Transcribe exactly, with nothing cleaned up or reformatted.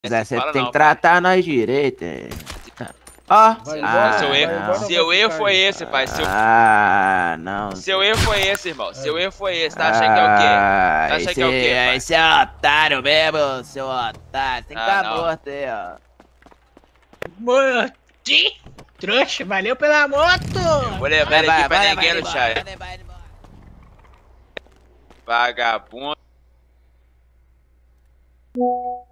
Zé, você fala tem não, que tratar nós direito. é. Ó, Vai pai. embora, seu vai erro, embora, vai seu erro ficar foi aí. esse, pai. Seu, Ah, não. seu erro foi esse, irmão. Seu erro foi esse. Tá achando que é o quê? Ah, Tá achando esse, que é o quê, pai? esse é otário mesmo, seu otário. Tem que Ah, tá não. morto aí, ó. Mano, que trouxa, valeu pela moto! Vou levar ele aqui pra ninguém no embora, chat. vai levar ele embora. Vagabundo.